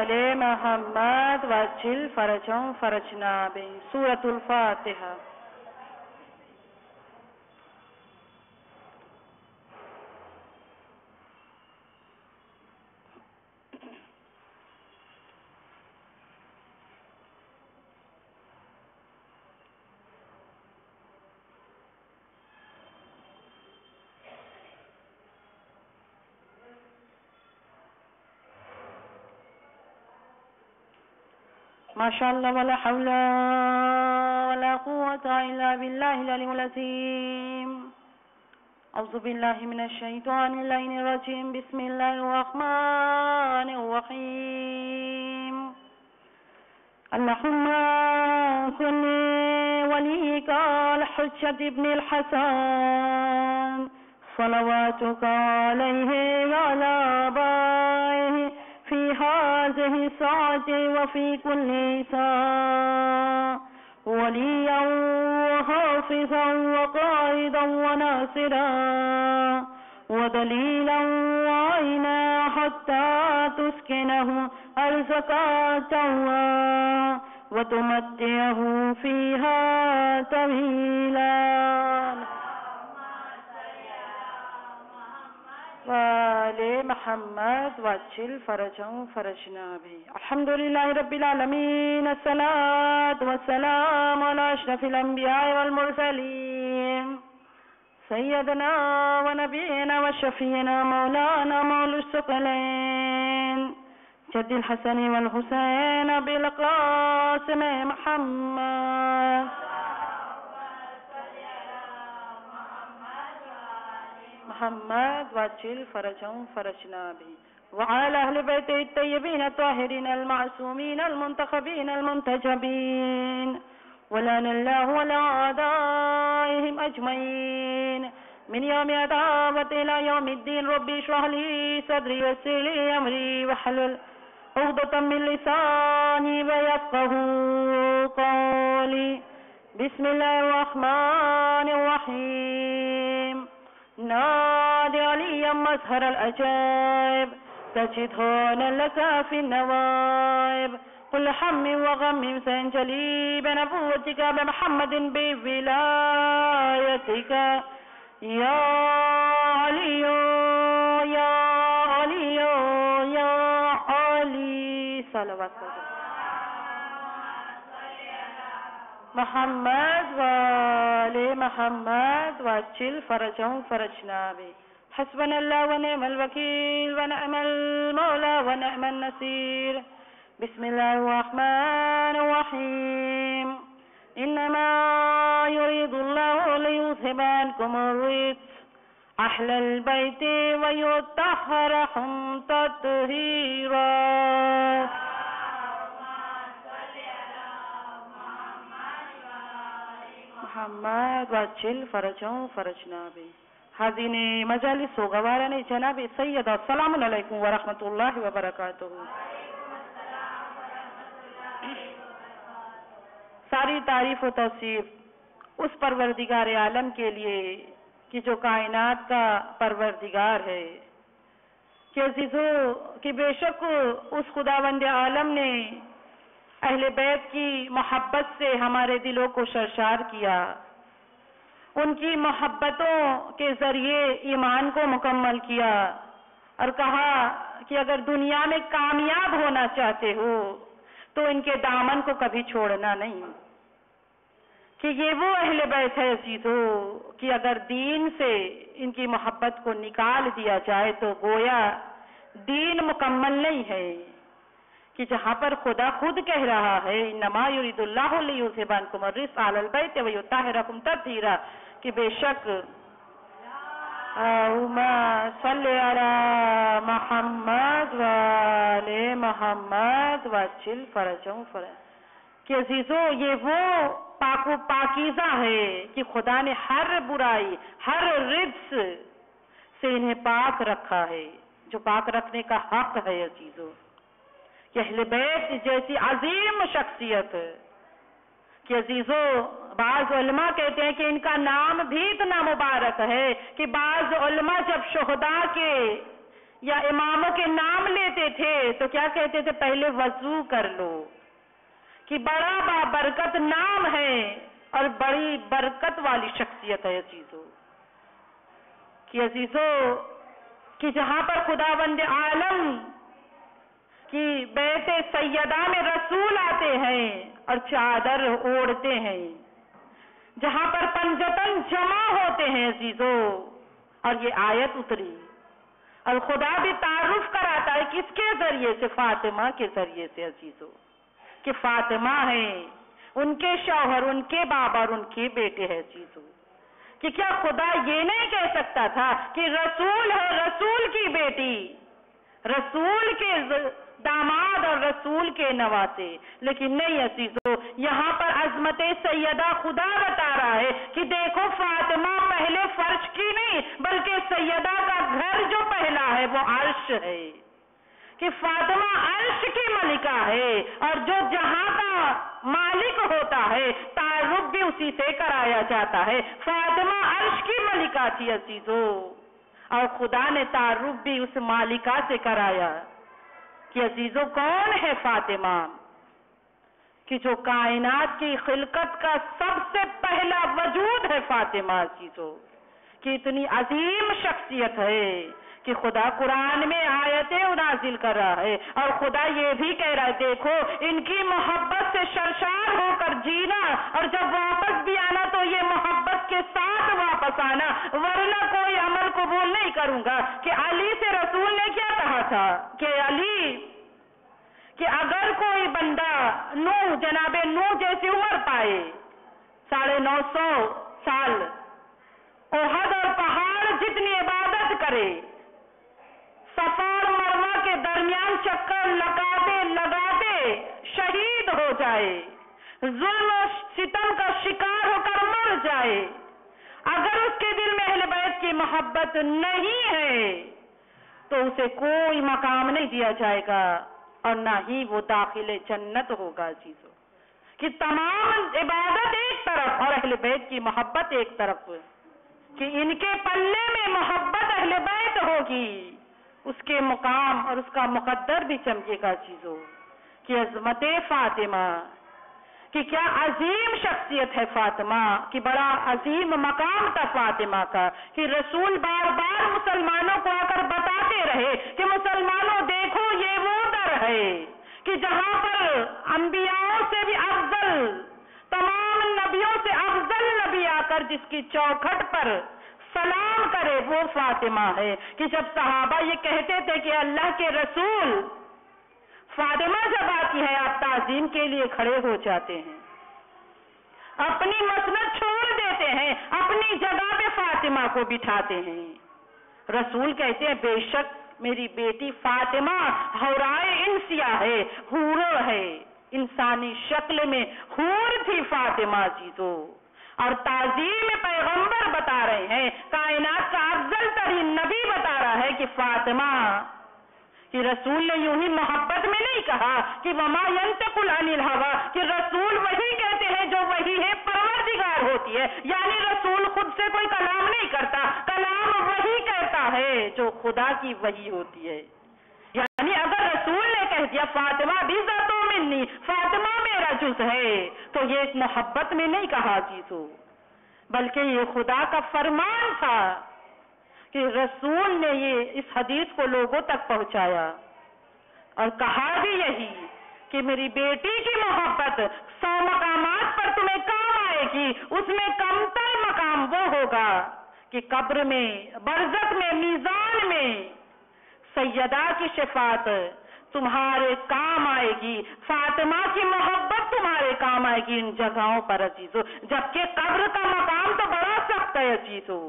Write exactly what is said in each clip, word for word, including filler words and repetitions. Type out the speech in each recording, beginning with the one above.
وآل محمد وعجل فرجهم فرجنا به. سورة الفاتحة. ما شاء الله ولا حول ولا قوة إلا بالله العلي العظيم. أعوذ بالله من الشيطان اللعين الرجيم. بسم الله الرحمن الرحيم. اللهم صل وليك الحجة ابن الحسن صلواتك عليه وعلى آبائه في هذه الساعة وفي كل ساعة وليا وحافظا وقائدا وناصرا ودليلا وعينا حتى تسكنه أرزك توا وتمتعه فيها طويلا. وآل محمد وعجل فرجهم فرجنا به. الحمد لله رب العالمين. الصلاة والسلام على أشرف الأنبياء والمرسلين سيدنا ونبينا وشفينا مولانا مولى الثقلين جد الحسن والحسين بالقاسم محمد. محمد وعجل فرجهم فرجنا به وعلى أهل بيته الطيبين الطاهرين المعصومين المنتخبين المنتجبين ولعن الله ولا أعدائهم أجمعين من يوم عداوة إلى يوم الدين. ربي اشرح لي صدري ويسر لي أمري واحلل عقدة من لساني ويفقهوا قولي. بسم الله الرحمن الرحيم. نادي عليا مظهر العجائب تجد هنا لك في النوائب. كل حم وغم سينجلي بنبوتك بمحمد بولايتك يا علي يا علي يا علي. صلوات محمد وآل محمد وعجل فرجهم فرجنا به. حسبنا الله ونعم الوكيل ونعم المولى ونعم النصير. بسم الله الرحمن الرحيم. إنما يريد الله ليذهب عنكم الرجس أهل البيت ويطهركم تطهيرا. محمد وعجل فرجهم فرجنا به. حاضرین مجالس و گواران جناب سید السلام علیکم ورحمۃ اللہ وبرکاتہ. ساری تعریف و توصیف اس پروردگار عالم کے لیے کہ جو کائنات کا پروردگار ہے کہ عزیزو کہ بے شک اس خداوند عالم نے اہل بیت کی محبت سے ہمارے دلوں کو سرشار کیا. ان کی محبتوں کے ذریعے ایمان کو مکمل کیا اور کہا کہ اگر دنیا میں کامیاب ہونا چاہتے ہو تو ان کے دامن کو کبھی چھوڑنا نہیں. کہ یہ وہ اہل بیت ہے عزیزو کہ اگر دین سے ان کی محبت کو نکال دیا جائے تو گویا دین مکمل نہیں ہے. کہ جہاں پر خدا خود کہہ رہا ہے انما یرید اللہ لیذھب عنکم الرجس اہل البیت ویطہرکم تطہیرا کہ بے شک اللہم صلی علی محمد وآل محمد وعجل فرجهم فرجنا. کہ عزیزو یہ وہ پاک و پاکیزہ ہے کہ خدا نے ہر برائی ہر رجس سے انہیں پاک رکھا ہے جو پاک رکھنے کا حق ہے. عزیزو کہ اہل بیت جیسی عظیم شخصیت کہ عزیزو بعض علماء کہتے ہیں کہ ان کا نام بھی اتنا مبارک ہے کہ بعض علماء جب شہداء کے یا اماموں کے نام لیتے تھے تو کیا کہتے تھے؟ پہلے وضو کر لو، کہ بڑا بابرکت نام ہے اور بڑی برکت والی شخصیت ہے عزیزو، کہ عزیزو کہ جہاں پر خداوند عالم کی بیت سیدہ میں رسول آتے ہیں اور چادر اوڑھتے ہیں، جہاں پر پنجتن جمع ہوتے ہیں عزیزو، اور یہ آیت اتری اور خدا بھی تعارف کراتا ہے کس کے ذریعے سے؟ فاطمہ کے ذریعے سے عزیزو، کہ فاطمہ ہے، ان کے شوہر، ان کے بابا اور ان کے بیٹے ہیں عزیزو، کہ کیا خدا یہ نہیں کہہ سکتا تھا کہ رسول ہے، رسول کی بیٹی، رسول کے داماد اور رسول کے نواسے؟ لیکن نہیں عزیزو، یہاں پر عظمت سیدہ خدا بتا رہا ہے کہ دیکھو فاطمہ پہلے فرش کی نہیں بلکہ سیدہ کا گھر جو پہلا ہے وہ عرش ہے، کہ فاطمہ عرش کی ملکہ ہے، اور جو جہاں کا مالک ہوتا ہے تعارف بھی اسی سے کرایا جاتا ہے۔ فاطمہ عرش کی ملکہ تھی عزیزو، اور خدا نے تعارف بھی اس مالکہ سے کرایا کہ عزیزو کون ہے فاطمہ؟ کہ جو کائنات کی خلقت کا سب سے پہلا وجود ہے فاطمہ عزیزو، کہ اتنی عظیم شخصیت ہے کہ خدا قرآن میں آیتیں نازل کر رہا ہے، اور خدا یہ بھی کہہ رہا ہے دیکھو ان کی محبت سے سرشار ہو کر جینا، اور جب واپس بھی آنا تو یہ محبت کے ساتھ واپس آنا، ورنہ کوئی عمل قبول نہیں کروں گا۔ کہ علی سے رسول نے کیا کہا تھا کہ علی کہ اگر کوئی بندہ نوح جناب نوح جیسی عمر پائے، ساڑھے نو سو سال، احد اور پہاڑ جتنی عبادت کرے، صفا اور مروہ کے درمیان چکر لگاتے لگاتے شہید ہو جائے، ظلم و ستم کا شکار ہو کر مر جائے، اگر اس کے دل میں اہل بیت کی محبت نہیں ہے تو اسے کوئی مقام نہیں دیا جائے گا، اور نہ ہی وہ داخل جنت ہوگا عزیزو۔ کہ تمام عبادت ایک طرف اور اہل بیت کی محبت ایک طرف، کہ ان کے پلے میں محبت اہل بیت ہوگی، اس کے مقام اور اس کا مقدر بھی چمکے گا عزیزو۔ کہ عظمت فاطمہ، کہ کیا عظیم شخصیت ہے فاطمہ، کہ بڑا عظیم مقام تھا فاطمہ کا، کہ رسول بار بار مسلمانوں کو آ کر بتاتے رہے کہ مسلمانوں دیکھو یہ وہ در ہے کہ جہاں پر انبیاءوں سے بھی افضل، تمام نبیوں سے افضل نبی آ کر جس کی چوکھٹ پر سلام کرے وہ فاطمہ ہے۔ کہ جب صحابہ یہ کہتے تھے کہ اللہ کے رسول فاطمہ جب آتی ہے آپ تعظیم کے لیے کھڑے ہو جاتے ہیں، اپنی مسند چھوڑ دیتے ہیں، اپنی جگہ پہ فاطمہ کو بٹھاتے ہیں۔ رسول کہتے ہیں بے شک میری بیٹی فاطمہ حورائے انسیہ ہے، حور ہے، انسانی شکل میں حور تھی فاطمہ عزیزو۔ اور تعظیم پیغمبر بتا رہے ہیں، کائنات کا افضل ترین نبی بتا رہا ہے کہ فاطمہ، کہ رسول نے یوں ہی محبت میں نہیں کہا کہ وما ينطق عن الهوى، کہ رسول وہی کہتے ہیں جو وہی ہے پروردگار ہوتی ہے، یعنی رسول خود سے کوئی کلام نہیں کرتا، کلام وہی کہتا ہے جو خدا کی وحی ہوتی ہے۔ یعنی اگر رسول نے کہہ دیا فاطمہ بھی ذاتو منی، فاطمہ میرا جز ہے، تو یہ ایک محبت میں نہیں کہا چیزو، بلکہ یہ خدا کا فرمان تھا کہ رسول نے یہ اس حدیث کو لوگوں تک پہنچایا اور کہا بھی یہی کہ میری بیٹی کی محبت سو مقامات پر تمہیں کام آئے گی، اس میں کم تر مقام وہ ہوگا کہ قبر میں، برزخ میں، میزان میں سیدہ کی شفاعت تمہارے کام آئے گی، فاطمہ کی محبت تمہارے کام آئے گی ان جگہوں پر عزیزو۔ جبکہ قبر کا مقام تو بڑا سخت ہے عزیزو،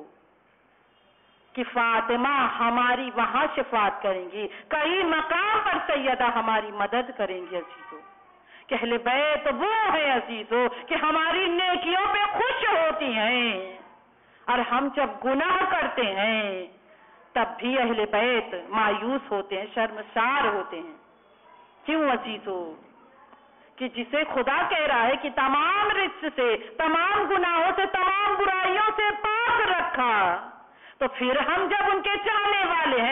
کہ فاطمہ ہماری وہاں شفاعت کریں گی، کئی مقام پر سیدہ ہماری مدد کریں گی عزیزو۔ کہ اہل بیت وہ ہے عزیزو کہ ہماری نیکیوں پہ خوش ہوتی ہیں، اور ہم جب گناہ کرتے ہیں تب بھی اہل بیت مایوس ہوتے ہیں، شرمسار ہوتے ہیں۔ کیوں عزیزو؟ کہ جسے خدا کہہ رہا ہے کہ تمام رجس سے، تمام گناہوں سے، تمام برائیوں سے پاک رکھا، تو پھر ہم جب ان کے چاہنے والے ہیں تو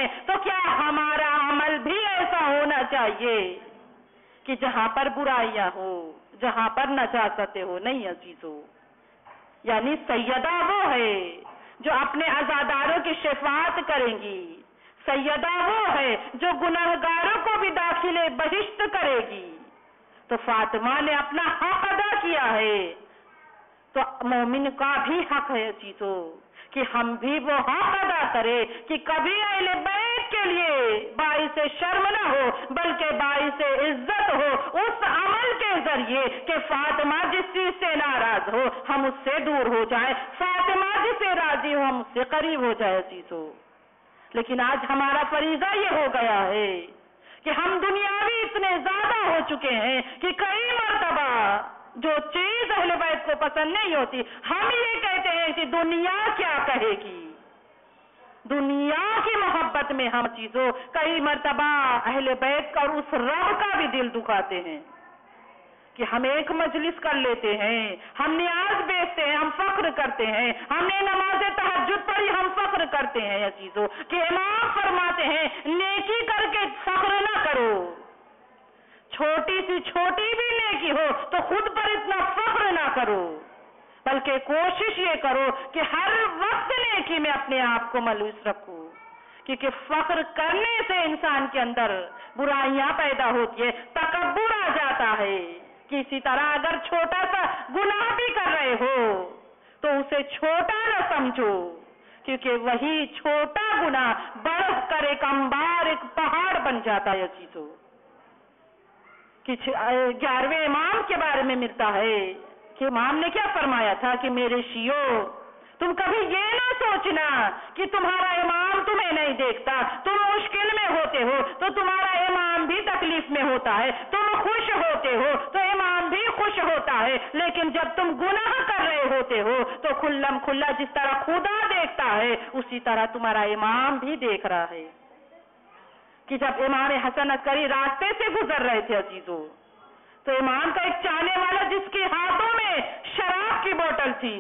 क्या हमारा अमल भी ऐसा होना चाहिए कि जहां पर बुराइयां हो, जहां पर नजाकतें हो? नहीं अजीजों, यानी सैयदा वो है जो अपने अज़ादारों की शफाअत करेंगी, सैयदा वो है जो गुनहगारों को भी दाखिले बहिश्त करेगी। तो फातिमा ने अपना हक अदा किया है, तो मोमिन का भी हक है चीजों कि हम भी वो हक अदा करें कि कभी अहले बैत के लिए बाइस शर्म न हो, बल्कि बाइस इज्जत हो उस अमल के जरिए कि फातिमा जिस चीज से नाराज हो हम उससे दूर हो जाए, फातिमा जिससे राजी हो हम उससे करीब हो जाए चीजों। लेकिन आज हमारा फरीजा ये हो गया है कि हम दुनियावी इतने ज्यादा हो चुके हैं कि कई मर्तबा जो चीज अहले बैत को पसंद नहीं होती, हम ये कहते हैं कि दुनिया क्या कहेगी। दुनिया की मोहब्बत में हम चीजों कई मर्तबा अहले बैत का और उस रब का भी दिल दुखाते हैं कि हम एक मजलिस कर लेते हैं, हम नियाज बेचते हैं, हम फख्र करते हैं, हमने नमाज तहज्जुद पढ़ी हम फख्र करते हैं। ये चीजों कि इमाम फरमाते हैं नेकी करके फख्र ना करो, छोटी सी छोटी भी नेकी हो तो खुद पर इतना फख्र ना करो, बल्कि कोशिश ये करो कि हर वक्त नेकी में अपने आप को मलूस रखो, क्योंकि फख्र करने से इंसान के अंदर बुराइयां पैदा होती है, तकब्बुर आ जाता है। किसी तरह अगर छोटा सा गुनाह भी कर रहे हो तो उसे छोटा न समझो, क्योंकि वही छोटा गुनाह बढ़ कर एक अंबार, एक पहाड़ बन जाता है। चीजों ग्यारहवें इमाम के बारे में मिलता है कि इमाम ने क्या फरमाया था कि मेरे शियो तुम कभी ये ना सोचना कि तुम्हारा इमाम तुम्हें नहीं देखता, तुम मुश्किल में होते हो तो तुम्हारा इमाम भी तकलीफ में होता है, तुम खुश होते हो तो इमाम भी खुश होता है, लेकिन जब तुम गुनाह कर रहे होते हो तो खुल्लम खुल्ला जिस तरह खुदा देखता है उसी तरह तुम्हारा इमाम भी देख रहा है। कि जब इमाम हसन अस्करी रास्ते से गुजर रहे थे अजीजों, तो इमाम का एक चाहने वाला जिसके हाथों में शराब की बोतल थी,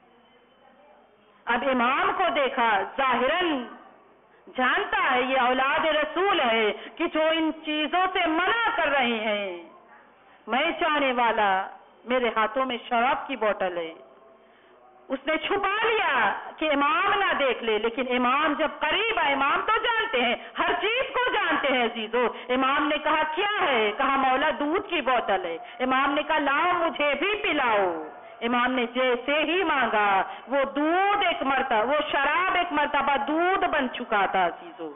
अब इमाम को देखा, जाहिरन जानता है ये औलाद रसूल है कि जो इन चीजों से मना कर रहे हैं, मैं चाहने वाला मेरे हाथों में शराब की बोतल है, उसने छुपा लिया कि इमाम ना देख ले। लेकिन इमाम जब करीब आए, इमाम तो जानते हैं, हर चीज को जानते हैं अजीजों, इमाम ने कहा क्या है? कहा मौला दूध की बोतल है। इमाम ने कहा लाओ मुझे भी पिलाओ। इमाम ने जैसे ही मांगा वो दूध एक मरतबा, वो शराब एक मरतबा दूध बन चुका था अजीजों।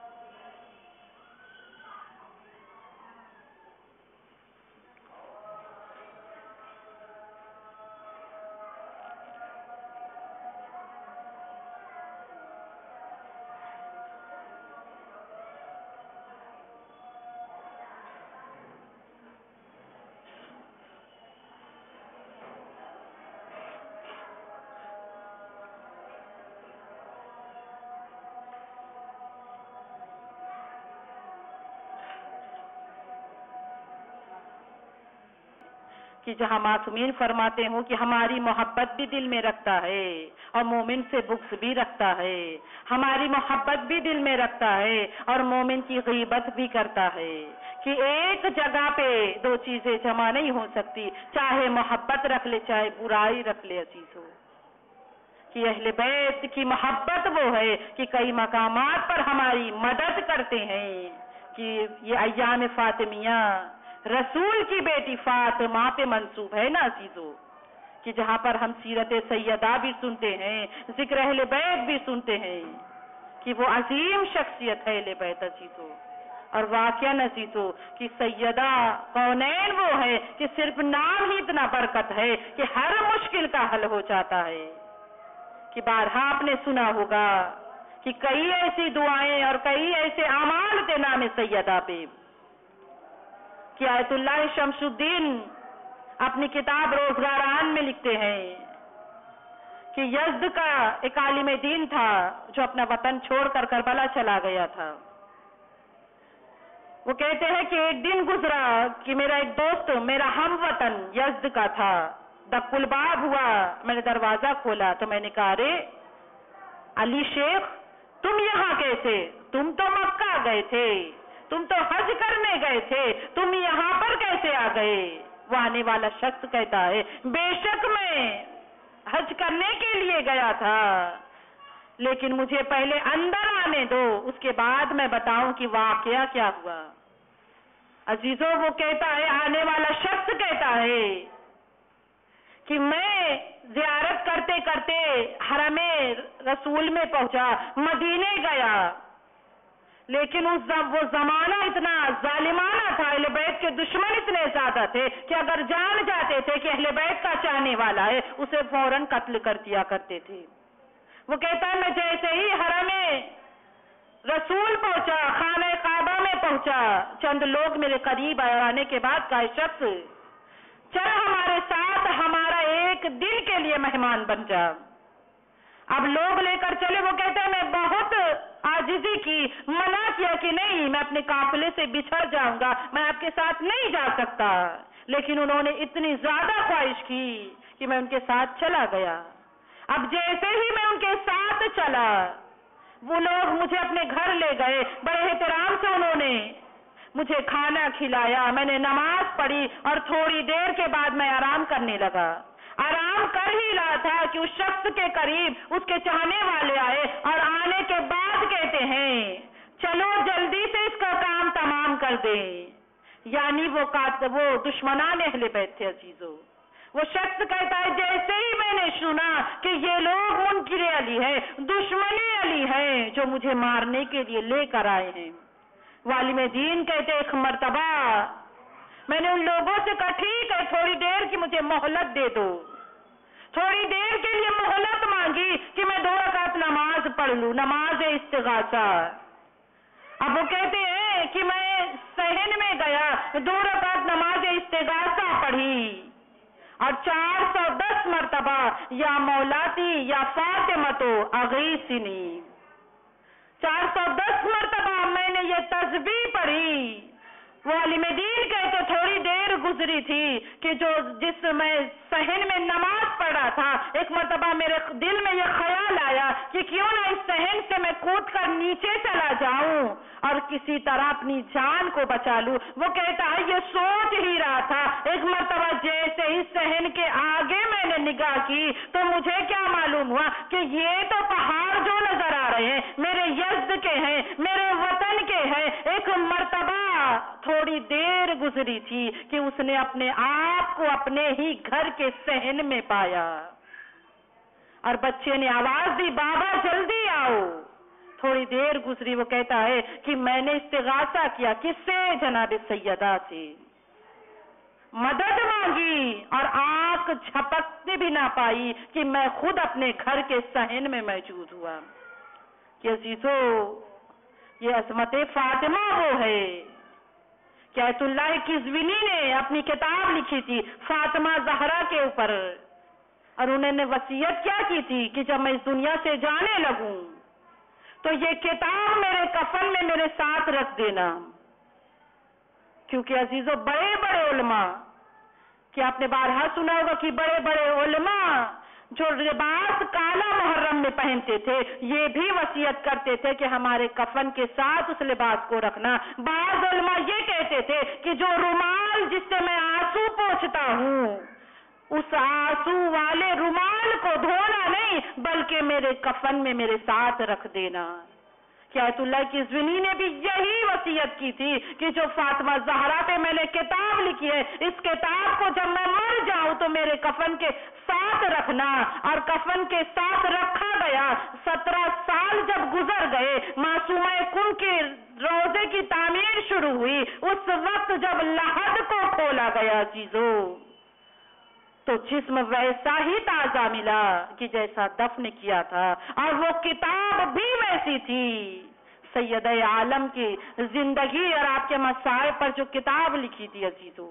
कि जहां मासूमीन फरमाते हो कि हमारी मोहब्बत भी दिल में रखता है और मोमिन से बुग़्ज़ भी रखता है, हमारी मोहब्बत भी दिल में रखता है और मोमिन की गीबत भी करता है, कि एक जगह पे दो चीजें जमा नहीं हो सकती, चाहे मोहब्बत रख ले चाहे बुराई रख ले अजीजों। कि अहले बैत की मोहब्बत वो है कि कई मकामात पर हमारी मदद करते हैं, कि ये अय्याम फातिमिया रसूल की बेटी फातिमा पे मंसूब है ना अजीजों, कि जहां पर हम सीरत सैयदा भी सुनते हैं, जिक्र अहले बैत भी सुनते हैं, कि वो अजीम शख्सियत है अहले बैत अजीजों। और वाक़या अजीजों कि सैयदा कौनैन वो है कि सिर्फ नाम ही इतना बरकत है कि हर मुश्किल का हल हो जाता है। कि बारहा आपने सुना होगा कि कई ऐसी दुआएं और कई ऐसे अमाल थे नाम सैयदा पे, कि आयतुल्लाह शमसुद्दीन अपनी किताब रोजगारान में लिखते हैं कि यज़्द का एक आलिम दीन था जो अपना वतन छोड़कर करबला चला गया था। वो कहते हैं कि एक दिन गुजरा कि मेरा एक दोस्त मेरा हम वतन यज़्द का था, दक्कुल बाब हुआ, मैंने दरवाजा खोला तो मैंने कहा अरे अली शेख तुम यहाँ कैसे? तुम तो मक्का गए थे, तुम तो हज करने गए थे, तुम यहाँ पर कैसे आ गए? वो आने वाला शख्स कहता है, बेशक मैं हज करने के लिए गया था, लेकिन मुझे पहले अंदर आने दो, उसके बाद मैं बताऊं कि वाकया क्या हुआ। अजीजों, वो कहता है, आने वाला शख्स कहता है कि मैं ज़ियारत करते करते हरमे रसूल में पहुंचा, मदीने गया, लेकिन उस वो जमाना इतना जालिमाना था, अहले बैत के दुश्मन इतने ज्यादा थे कि अगर जान जाते थे कि अहले बैत का चाहने वाला है, उसे फौरन कत्ल कर दिया करते थे। वो कहता है, मैं जैसे ही हरमे रसूल पहुंचा, खाने काबा में पहुंचा, चंद लोग मेरे करीब आने के बाद कहा, शख्स चल हमारे साथ, हमारा एक दिन के लिए मेहमान बन जा। अब लोग लेकर चले। वो कहते हैं, मैं बहुत आजिजी की, मना किया कि नहीं, मैं अपने काफिले से बिछड़ जाऊंगा, मैं आपके साथ नहीं जा सकता, लेकिन उन्होंने इतनी ज्यादा ख्वाहिश की कि मैं उनके साथ चला गया। अब जैसे ही मैं उनके साथ चला, वो लोग मुझे अपने घर ले गए, बड़े एहतराम से उन्होंने मुझे खाना खिलाया, मैंने नमाज पढ़ी और थोड़ी देर के बाद मैं आराम करने लगा। आराम कर ही रहा था कि उस शख्स के करीब उसके चाहने वाले आए और आने के बाद कहते हैं, चलो जल्दी से इसका काम तमाम कर दे। यानी वो वो दुश्मनान अहले बैत थे। अजीजों, वो शख्स कहता है, जैसे ही मैंने सुना कि ये लोग मुनकिर अली है, दुश्मनी अली है, जो मुझे मारने के लिए लेकर आए हैं। वालिम दीन कहते, एक मर्तबा मैंने उन लोगों से कहा, ठीक है, थोड़ी देर की मुझे मोहलत दे दो। थोड़ी देर के लिए मोहलत मांगी कि मैं दो रकात नमाज पढ़ लूं, नमाज इस्तिगासा। अब वो कहते हैं कि मैं सहन में गया, दो रकात नमाज इस्तिगासा पढ़ी और चार सौ दस मरतबा या मौलाती या फातिमतो अगीसिनी, चार सौ दस मरतबा मैंने ये तस्बीह पढ़ी। वो आलिम दीन कहते, थोड़ी देर गुजरी थी कि जो जिस मैं सहन में नमाज पढ़ा था, एक मरतबा मेरे दिल में ये ख्याल आया कि क्यों ना इस सहन से मैं कूद कर नीचे चला जाऊं और किसी तरह अपनी जान को बचा लूं। वो कहता है, ये सोच ही रहा था, एक मरतबा जैसे ही सहन के आगे मैंने निगाह की तो मुझे क्या मालूम हुआ कि ये तो पहाड़ जो नजर आ रहे हैं मेरे यज़्द के हैं, मेरे वतन के हैं। एक मरतबा थोड़ी देर गुजरी थी कि उसने अपने आप को अपने ही घर के सहन में पाया और बच्चे ने आवाज दी, बाबा जल्दी आओ। थोड़ी देर गुजरी, वो कहता है कि मैंने इस्तिगासा किया, किससे? जनाब सैयदा से मदद मांगी और आंख झपकने भी ना पाई कि मैं खुद अपने घर के सहन में मौजूद हुआ। कि अजीजों, ये अज़मत फातिमा वो है कि आयतुल्लाह किज़विनी ने अपनी किताब लिखी थी फातिमा ज़हरा के ऊपर, और उन्होंने वसीयत क्या की थी कि जब मैं इस दुनिया से जाने लगूं तो ये किताब मेरे कफन में मेरे साथ रख देना। क्योंकि अजीजों, बड़े बड़े उलमा, कि आपने बारहा सुना होगा कि बड़े बड़े उलमा जो लिबास काला मुहर्रम में पहनते थे, ये भी वसीयत करते थे कि हमारे कफन के साथ उस लिबास को रखना। बाज़ उलमा ये कहते थे कि जो रुमाल जिससे मैं आंसू पोंछता हूँ, उस आंसू वाले रुमाल को धोना नहीं बल्कि मेरे कफन में मेरे साथ रख देना। कि आयतुल्लाह किज़विनी ने भी यही वसीयत की थी कि जो फातिमा ज़हरा पे मैंने किताब लिखी है, इस किताब को जब मैं मर जाऊं तो मेरे कफन के साथ रखना। और कफन के साथ रखा गया। सत्रह साल जब गुजर गए, मासूमा कुन के रोजे की तामीर शुरू हुई, उस वक्त जब लहद को खोला गया चीजों, तो जिस्म वैसा ही ताजा मिला कि जैसा दफन किया था, और वो किताब भी वैसी थी। सैयद आलम की जिंदगी और आपके मसाए पर जो किताब लिखी थी अजीजों,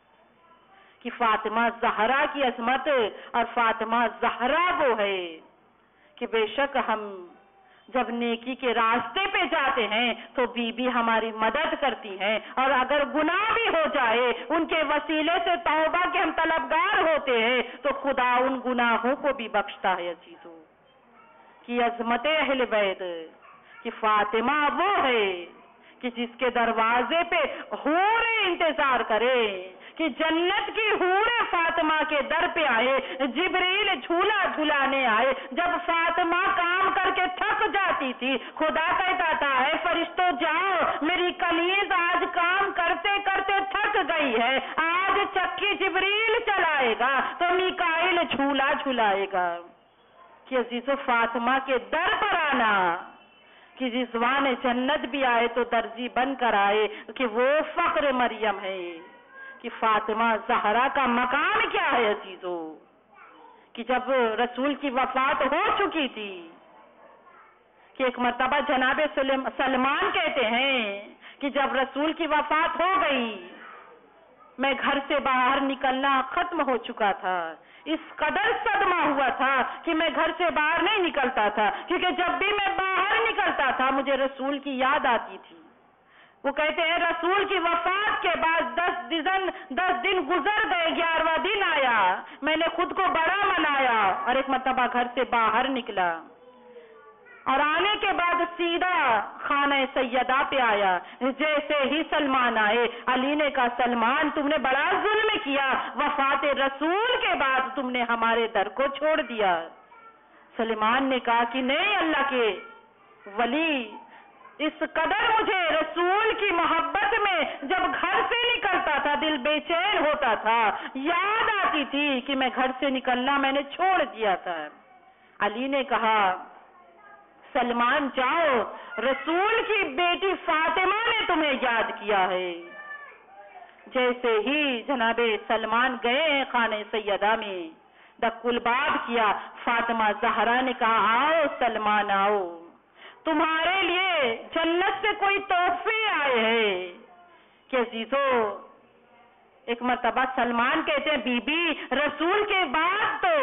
कि फातिमा ज़हरा की अजमत, और फातिमा ज़हरा वो है कि बेशक हम जब नेकी के रास्ते पे जाते हैं तो बीबी हमारी मदद करती हैं, और अगर गुनाह भी हो जाए उनके वसीले से तौबा के हम तलबगार होते हैं तो खुदा उन गुनाहों को भी बख्शता है। अजीजों, की अजमत अहले बैत, کہ فاطمہ وہ ہے کہ جس کے دروازے پہ حوریں انتظار کرے، کہ جنت کی حوریں فاطمہ کے در پہ آئے، جبریل جھولا جھلانے آئے۔ جب فاطمہ کام کر کے تھک جاتی تھی، خدا کہتا تھا اے فرشتوں جاؤ، میری کنیز آج کام کرتے کرتے تھک گئی ہے، آج چکی جبریل چلائے گا تو میکائیل جھولا جھلائے گا۔ کہ عزیزو فاطمہ کے در پر آنا، کہ رضوان جنت بھی آئے تو درزی بن کر آئے، کہ وہ فخر مریم ہے۔ کہ فاطمہ زہرا کا مقام کیا ہے عزیزو، کہ جب رسول کی وفات ہو چکی تھی، کہ ایک مرتبہ جناب سلمان کہتے ہیں کہ جب رسول کی وفات ہو گئی، میں گھر سے باہر نکلنا ختم ہو چکا تھا، اس قدر صدمہ ہوا تھا کہ میں گھر سے باہر نہیں نکلتا تھا، کیونکہ جب بھی میں باہر نکلتا تھا مجھے رسول کی یاد آتی تھی۔ وہ کہتے ہیں رسول کی وفات کے بعد دس دن دس دن گزر گئے، گیارہواں دن آیا، میں نے خود کو بڑا منایا اور ایک مرتبہ گھر سے باہر نکلا، اور آنے کے بعد سیدھا خانہ سیدہ پہ آیا۔ جیسے ہی سلمان آئے، علی نے کہا سلمان تم نے بڑا ظلم کیا، وفات رسول کے بعد تم نے ہمارے در کو چھوڑ دیا۔ سلمان نے کہا کہ نہیں اللہ کے ولی، اس قدر مجھے رسول کی محبت میں جب گھر سے نکلتا تھا دل بے چین ہوتا تھا، یاد آتی تھی کہ میں گھر سے نکلنا میں نے چھوڑ دیا تھا۔ علی نے کہا سلمان جاؤ، رسول کی بیٹی فاطمہ نے تمہیں یاد کیا ہے۔ جیسے ہی جناب سلمان گئے ہیں خانہ سیدہ میں، دق الباب کیا، فاطمہ زہرا نے کہا آؤ سلمان آؤ، تمہارے لیے جنت سے کوئی تحفے آئے ہیں۔ کہ عزیزو ایک مرتبہ سلمان کہتے ہیں بی بی رسول کے بعد تو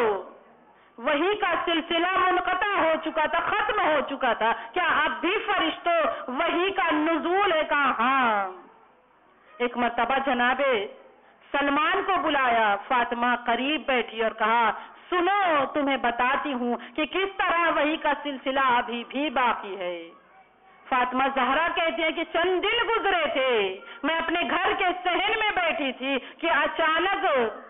وحی کا سلسلہ منقطع ہو چکا تھا، ختم ہو چکا تھا، کیا اب بھی فرشتوں وحی کا نزول ہے؟ کہا ہاں۔ ایک مرتبہ جناب سلمان کو بلایا، فاطمہ قریب بیٹھی اور کہا سنو تمہیں بتاتی ہوں کہ کس طرح وحی کا سلسلہ ابھی بھی باقی ہے۔ فاطمہ زہرا کہتی ہے کہ چند دن گزرے تھے، میں اپنے گھر کے صحن میں بیٹھی تھی کہ اچانک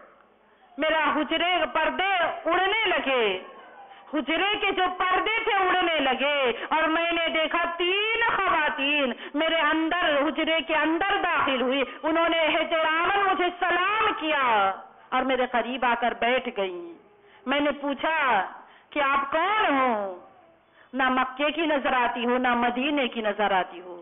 میرا حجرے پردے اڑنے لگے، حجرے کے جو پردے تھے اڑنے لگے، اور میں نے دیکھا تین خواتین میرے اندر حجرے کے اندر داخل ہوئی، انہوں نے احتراماً مجھے سلام کیا اور میرے قریب آ کر بیٹھ گئی۔ میں نے پوچھا کہ آپ کون ہو؟ نہ مکے کی نظر آتی ہو نہ مدینے کی نظر آتی ہو۔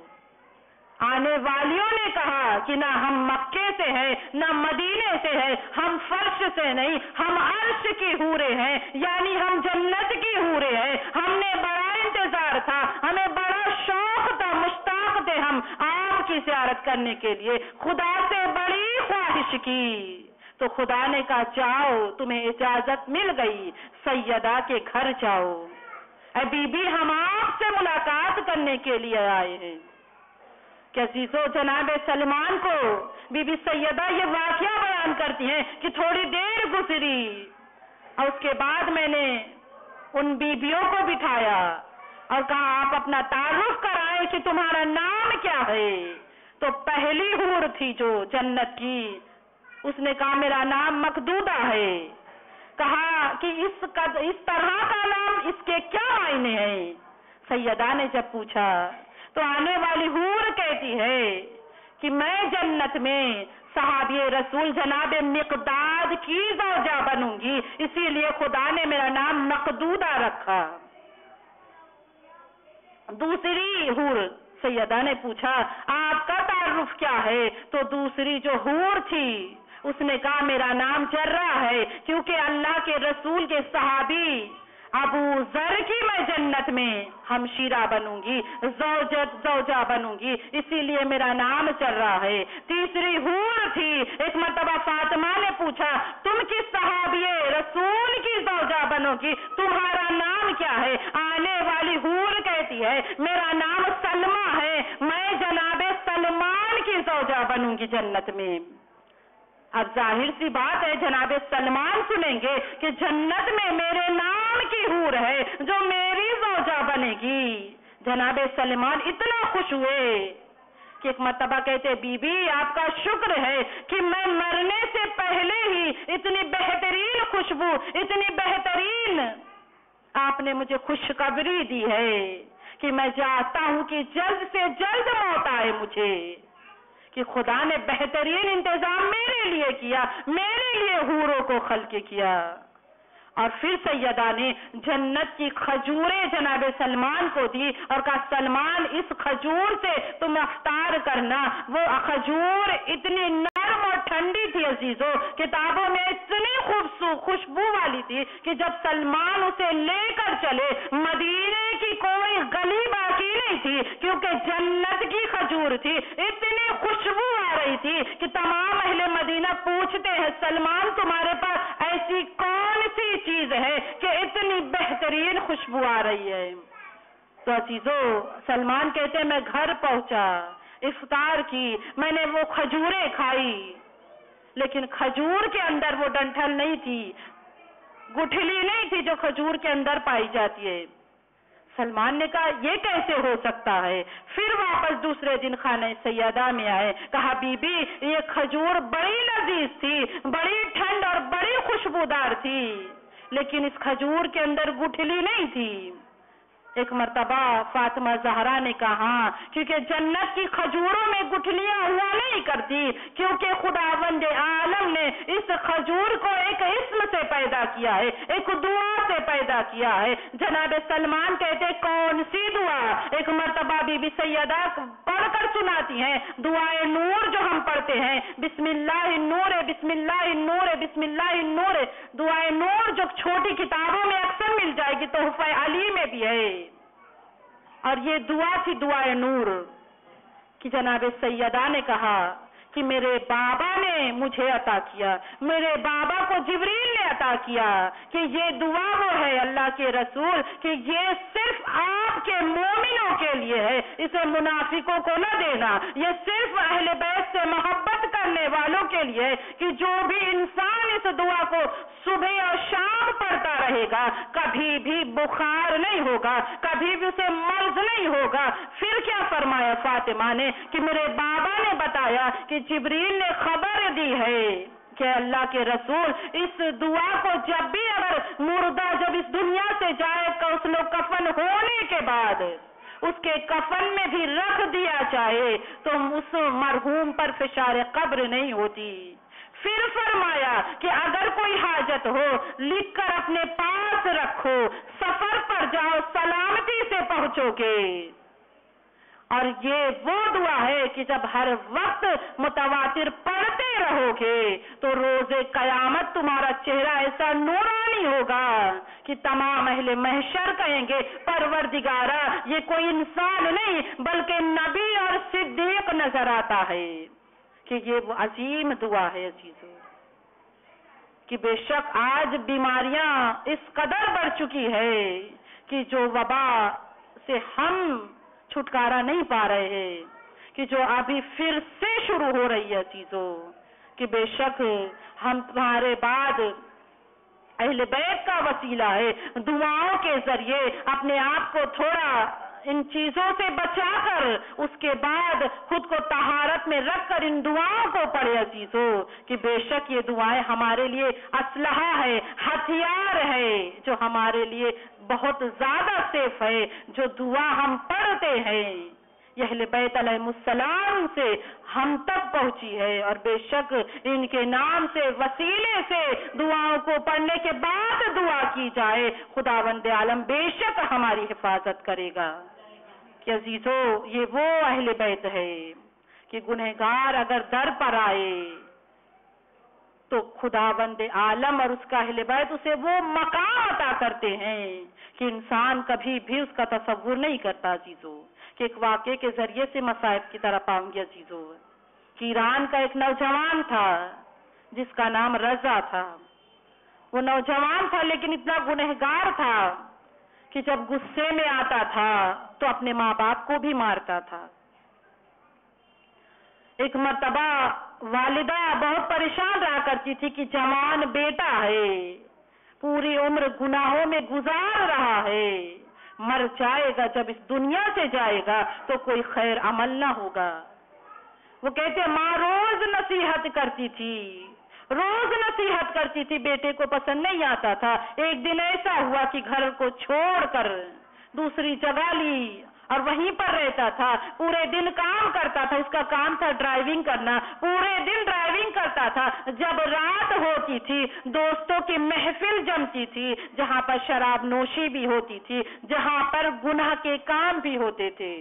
آنے والیوں نے کہا کہ نہ ہم مکے سے ہیں نہ مدینے سے ہیں، ہم فرش سے نہیں، ہم عرش کی حوریں ہیں، یعنی ہم جنت کی حوریں ہیں۔ ہم نے بڑا انتظار تھا، ہمیں بڑا شوق تھا، مشتاق تھے ہم آپ کی زیارت کرنے کے لیے، خدا سے بڑی خواہش کی تو خدا نے کہا جاؤ تمہیں اجازت مل گئی، سیدہ کے گھر جاؤ۔ اے بی بی ہم آپ سے ملاقات کرنے کے لیے آئے ہیں۔ کہ عزیزو جناب سلمان کو بی بی سیدہ یہ واقعہ بیان کرتی ہیں کہ تھوڑی دیر گزری اور اس کے بعد میں نے ان بیبیوں کو بٹھایا اور کہا آپ اپنا تعارف کرائیں کہ تمہارا نام کیا ہے۔ تو پہلی حور تھی جو جنت کی، اس نے کہا میرا نام مقدودہ ہے۔ کہا کہ اس اس طرح کا نام، اس کے کیا معنی ہیں؟ سیدہ نے جب پوچھا تو آنے والی حور کہتی ہے کہ میں جنت میں صحابی رسول جناب مقداد کی زوجہ بنوں گی، اسی لیے خدا نے میرا نام مقدودہ رکھا۔ دوسری حور سیدہ نے پوچھا آپ کا تعارف کیا ہے؟ تو دوسری جو حور تھی اس نے کہا میرا نام جرہ ہے، کیونکہ اللہ کے رسول کے صحابی ابو ذر کی میں جنت میں ہمشیرہ بنوں گی، زوجت زوجہ بنوں گی، اسی لیے میرا نام جرہ ہے۔ تیسری حور تھی، ایک مرتبہ فاطمہ نے پوچھا تم کس صحابی رسول کی زوجہ بنو گی، تمہارا نام کیا ہے؟ آنے والی حور کہتی ہے میرا نام سلمہ ہے، میں جناب سلمان کی زوجہ بنوں گی جنت میں۔ اب ظاہر سی بات ہے جناب سلمان سنیں گے کہ جنت میں میرے نام کی حور ہے جو میری زوجہ بنے گی، जनाब सलमान इतना खुश हुए कि एक मर्तबा कहते, बीबी आपका शुक्र है कि मैं मरने से पहले ही इतनी बेहतरीन खुशबू, इतनी बेहतरीन आपने मुझे खुशखबरी दी है कि मैं चाहता हूं कि जल्द से जल्द मौत आए मुझे, कि खुदा ने बेहतरीन इंतजाम मेरे लिए किया, मेरे लिए हूरों को खल्क किया। और फिर सैयदा ने जन्नत की खजूरें जनाब सलमान को दी और कहा, सलमान इस खजूर से तुम अफ्तार करना। वो खजूर इतनी नरम और ठंडी थी अजीजों, किताबों में इतनी खूबसूरत खुशबू वाली थी कि जब सलमान उसे लेकर चले, मदीने की कोई गली बाकी नहीं थी, क्योंकि जन्नत की खजूर थी। इतनी खुशबू आ रही थी कि तमाम अहले मदीना पूछते हैं, सलमान तुम्हारे पास ऐसी कौन सी चीज है कि इतनी बेहतरीन खुशबू आ रही है? तो अजीजों, सलमान कहते हैं, मैं घर पहुंचा, इफ्तार की, मैंने वो खजूरें खाई, लेकिन खजूर के अंदर वो डंठल नहीं थी, गुठली नहीं थी जो खजूर के अंदर पाई जाती है। सलमान ने कहा, ये कैसे हो सकता है? फिर वापस दूसरे दिन खाने सैयदा में आए, कहा, बीबी ये खजूर बड़ी लजीज थी, बड़ी ठंड और बड़ी खुशबूदार थी, लेकिन इस खजूर के अंदर गुठली नहीं थी। एक मर्तबा फातिमा ज़हरा ने कहा, क्योंकि जन्नत की खजूरों में गुठलियां हुआ नहीं करती, क्योंकि खुदावंद आलम ने इस खजूर को एक इस्म से पैदा किया है, एक दुआ से पैदा किया है। जनाब सलमान कहते, कौन सी दुआ? एक मर्तबा बीबी सैयदा पढ़कर सुनाती हैं, दुआए नूर जो हम पढ़ते हैं, बिस्मिल्लाह नूर बिस्मिल्लाह नूर बिस्मिल्लाह नूर, दुआए नूर जो छोटी किताबों में अक्सर मिल जाएगी, तोहफा अली में भी है। और ये दुआ थी दुआए नूर कि जनाब सैयदा ने कहा कि मेरे बाबा ने मुझे अता किया, मेरे बाबा को जिब्रील ने अता किया कि ये दुआ वो है अल्लाह के रसूल कि ये सिर्फ आपके मोमिनों के लिए है, इसे मुनाफिकों को न देना, ये सिर्फ अहले बैत से मोहब्बत करने वालों के लिए है कि जो भी इंसान इस दुआ को सुबह और शाम पढ़ता रहेगा, कभी भी बुखार नहीं होगा, कभी भी उसे मर्ज नहीं होगा। फिर क्या फरमाया फातिमा ने कि मेरे बाबा ने बताया कि जिब्रील ने खबर दी है कि अल्लाह के रसूल इस दुआ को जब भी अगर मुर्दा जब इस दुनिया से जाए, कौसलो कफन होने के बाद उसके कफन में भी रख दिया जाए तो उस मरहूम पर फिशार कब्र नहीं होती। फिर फरमाया कि अगर कोई हाजत हो लिख कर अपने पास रखो, सफर पर जाओ सलामती से पहुंचोगे। और ये वो दुआ है कि जब हर वक्त मुतवातिर पढ़ते रहोगे तो रोजे कयामत तुम्हारा चेहरा ऐसा नूरानी होगा कि तमाम अहले महशर कहेंगे, परवरदिगारा ये कोई इंसान नहीं बल्कि नबी और सिद्दीक नजर आता है। कि ये वो अजीम दुआ है अजीजों, कि बेशक आज बीमारियां इस कदर बढ़ चुकी है कि जो वबा से हम छुटकारा नहीं पा रहे हैं, कि जो अभी फिर से शुरू हो रही है चीजों, कि बेशक हम तुम्हारे बाद अहले बैत का वसीला है, दुआओं के जरिए अपने आप को थोड़ा इन चीजों से बचाकर उसके बाद खुद को तहारत में रखकर इन दुआओं को पढ़े अजीजों, कि बेशक ये दुआएं हमारे लिए असलहा है, हथियार है जो हमारे लिए बहुत ज्यादा सेफ है। जो दुआ हम पढ़ते हैं यह अहले बैत अलैहिमुस्सलाम से हम तक पहुंची है, और बेशक इनके नाम से वसीले से दुआओं को पढ़ने के बाद दुआ की जाए, खुदावंद आलम बेशक हमारी हिफाजत करेगा। कि अजीजों ये वो अहले बैत है कि गुनहगार अगर दर पर आए तो खुदावंद आलम और उसका अहले बैत उसे वो मकाम अता करते हैं कि इंसान कभी भी उसका तसव्वुर नहीं करता अजीजों। कि एक वाक़े के जरिए से मसाइब की तरफ आऊंगी अजीजों, कि ईरान का एक नौजवान था जिसका नाम रजा था। वो नौजवान था लेकिन इतना गुनहगार था कि जब गुस्से में आता था तो अपने माँ बाप को भी मारता था। एक मर्तबा वालिदा बहुत परेशान रहा करती थी कि जवान बेटा है, पूरी उम्र गुनाहों में गुजार रहा है, مر جائے گا، جب اس دنیا سے جائے گا تو کوئی خیر عمل نہ ہوگا۔ وہ کہتے ماں روز نصیحت کرتی تھی، روز نصیحت کرتی تھی، بیٹے کو پسند نہیں آتا تھا۔ ایک دن ایسا ہوا کہ گھر کو چھوڑ کر دوسری جگہ لی اور وہیں پر رہتا تھا، پورے دن کام کرتا تھا، اس کا کام تھا ڈرائیونگ کرنا، پورے دن ڈرائیونگ کرتا تھا۔ جب رات ہوتی تھی دوستوں کی محفل جمتی تھی، جہاں پر شراب نوشی بھی ہوتی تھی، جہاں پر گناہ کے کام بھی ہوتے تھے۔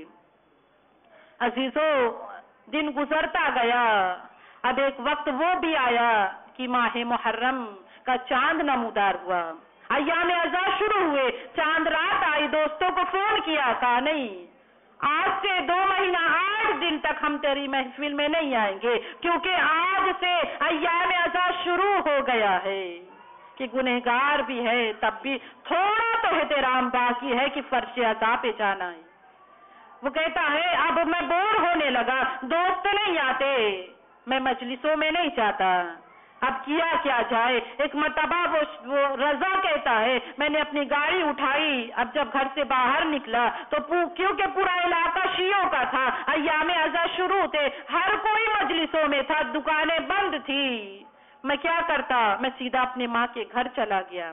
عزیزو دن گزرتا گیا، اب ایک وقت وہ بھی آیا کہ ماہ محرم کا چاند نمودار ہوا، ایام ازا شروع ہوئے، چاند رات آئی، دوستوں کو فون کیا، کہا نہیں آج سے دو مہینہ آٹھ دن تک ہم تیری محفل میں نہیں آئیں گے، کیونکہ آج سے ایام ازا شروع ہو گیا ہے۔ کہ گنہگار بھی ہے تب بھی تھوڑا تو احترام باقی ہے کہ فرش ازا پہ جانا ہے۔ وہ کہتا ہے اب میں بور ہونے لگا، دوست نہیں آتے، میں مجلسوں میں نہیں جاتا، اب کیا کیا جائے۔ ایک مرتبہ وہ, وہ رضا کہتا ہے میں نے اپنی گاڑی اٹھائی، اب جب گھر سے باہر نکلا تو کیونکہ پورا علاقہ شیعوں کا تھا، ایام ازا شروع تھے، ہر کوئی مجلسوں میں تھا، دکانیں بند تھی، میں کیا کرتا، میں سیدھا اپنے ماں کے گھر چلا گیا۔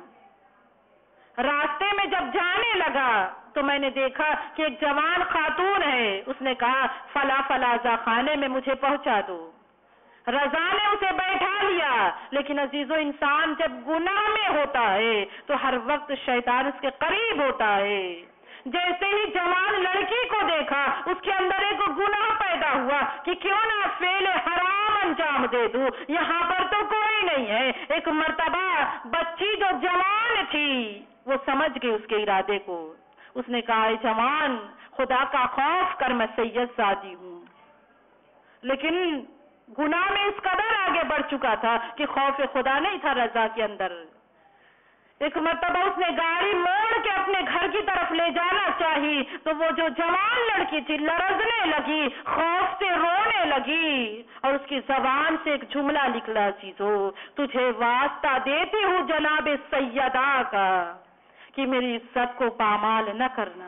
راستے میں جب جانے لگا تو میں نے دیکھا کہ ایک جوان خاتون ہے، اس نے کہا فلا فلا ازا خانے میں مجھے پہنچا دو۔ رضا نے اسے بیٹھا لیا، لیکن عزیزو انسان جب گناہ میں ہوتا ہے تو ہر وقت شیطان اس کے قریب ہوتا ہے۔ جیسے ہی جوان لڑکی کو دیکھا اس کے اندر ایک گناہ پیدا ہوا کہ کیوں نہ فعل حرام انجام دے دوں، یہاں پر تو کوئی نہیں ہے۔ ایک مرتبہ بچی جو جوان تھی وہ سمجھ گئی اس کے ارادے کو، اس نے کہا اے جوان خدا کا خوف کر، میں سید زادی ہوں۔ لیکن گناہ میں اس قدر آگے بڑھ چکا تھا کہ خوف خدا نہیں تھا رضا کے اندر۔ ایک مرتبہ اس نے گاڑی موڑ کے اپنے گھر کی طرف لے جانا چاہی تو وہ جو جوان لڑکی تھی لرزنے لگی، خوف سے رونے لگی، اور اس کی زبان سے ایک جملہ نکلا چیزو تجھے واسطہ دیتی ہوں جناب سیدہ کا کہ میری عزت کو پامال نہ کرنا۔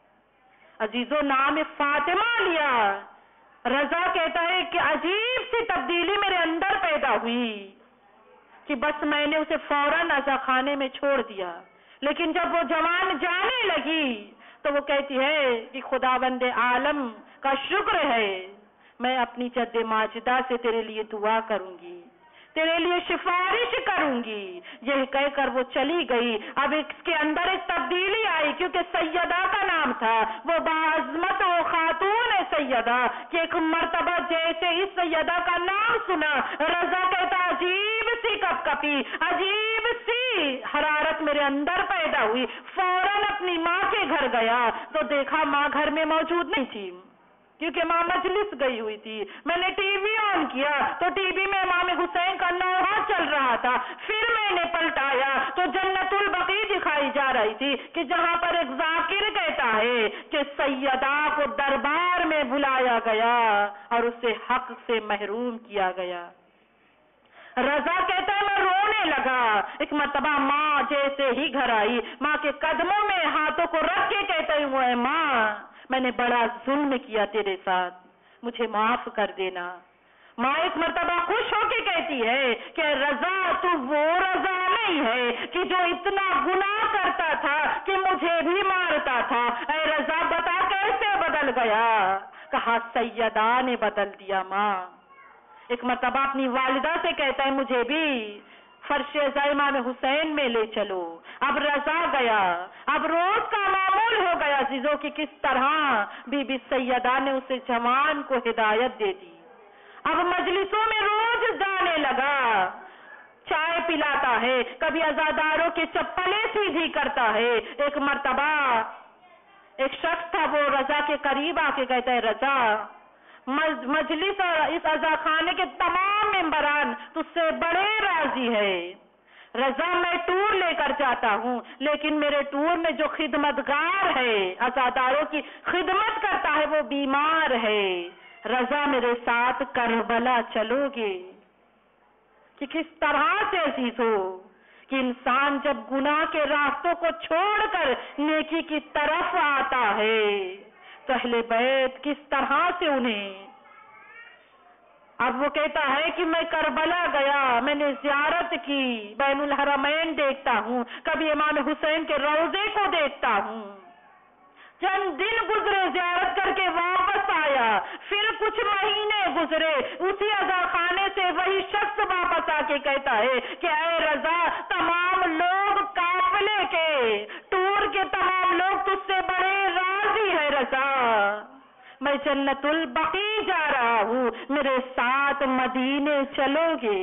عزیزو نام فاطمہ لیا۔ رضا کہتا ہے کہ عجیب سی تبدیلی میرے اندر پیدا ہوئی کہ بس میں نے اسے فوراً ازا خانے میں چھوڑ دیا، لیکن جب وہ جوان جانے لگی تو وہ کہتی ہے کہ خداوند عالم کا شکر ہے، میں اپنی جد ماجدہ سے تیرے لیے دعا کروں گی، تیرے لیے سفارش کروں گی۔ یہ کہہ کر وہ چلی گئی۔ اب اس کے اندر ایک تبدیلی آئی کیونکہ سیدہ کا نام تھا، وہ باعظمت و خاتون ہے سیدہ، کہ ایک مرتبہ جیسے اس سیدہ کا نام سنا رضا کہتا عجیب سی کپ کپی، عجیب سی حرارت میرے اندر پیدا ہوئی، فوراً اپنی ماں کے گھر گیا تو دیکھا ماں گھر میں موجود نہیں تھی کیونکہ ماں مجلس گئی ہوئی تھی۔ میں نے ٹی وی آن کیا تو ٹی وی میں امام حسین کا نوحہ چل رہا تھا، پھر میں نے پلٹایا تو جنت البقیع دکھائی جا رہی تھی کہ جہاں پر ایک ذاکر کہتا ہے کہ سیدہ کو دربار میں بلایا گیا اور اسے حق سے محروم کیا گیا۔ رضا کہتا ہے میں رونے لگا۔ ایک مرتبہ ماں جیسے ہی گھر آئی، ماں کے قدموں میں ہاتھوں کو رکھ کے کہتے ہوئے ماں میں نے بڑا ظلم کیا تیرے ساتھ، مجھے معاف کر دینا۔ ماں ایک مرتبہ خوش ہو کے کہتی ہے کہ رضا تو وہ رضا نہیں ہے کہ جو اتنا گناہ کرتا تھا کہ مجھے بھی مارتا تھا، اے رضا بتا کیسے بدل گیا؟ کہا سیدہ نے بدل دیا ماں۔ ایک مرتبہ اپنی والدہ سے کہتا ہے مجھے بھی فرش امام حسین میں لے چلو۔ اب رضا گیا، اب روز کا معمول ہو گیا عزیزوں کہ کس طرح بی بی سیدہ نے اسے جوان کو ہدایت دے دی۔ اب مجلسوں میں روز جانے لگا، چائے پلاتا ہے، کبھی عزاداروں کی چپلیں سیدھی کرتا ہے۔ ایک مرتبہ ایک شخص تھا وہ رضا کے قریب آ کے کہتا ہے رضا مجلس اور اس عزا خانے کے تمام ممبران تجھ سے بڑے راضی ہے۔ رضا میں ٹور لے کر جاتا ہوں لیکن میرے ٹور میں جو خدمتگار ہے عزاداروں کی خدمت کرتا ہے وہ بیمار ہے، رضا میرے ساتھ کربلا چلو گے؟ کہ کس طرح سے عزیز ہو کہ انسان جب گناہ کے راستوں کو چھوڑ کر نیکی کی طرف آتا ہے تو اہل بیت کس طرح سے انہیں، اب وہ کہتا ہے کہ میں کربلا گیا، میں نے زیارت کی، بین الحرمین دیکھتا ہوں، کبھی امام حسین کے روضے کو دیکھتا ہوں، چند دن گزرے زیارت کر کے واپس آیا، پھر کچھ مہینے گزرے، اسی عزا خانے سے وہی شخص واپس آ کے کہتا ہے کہ اے رضا، تمام لوگ قافلے کے، ٹور کے تمام لوگ تجھ سے بڑے راضی ہے رضا، میں جنت البقیع جا رہا ہوں، میرے ساتھ مدینے چلو گے؟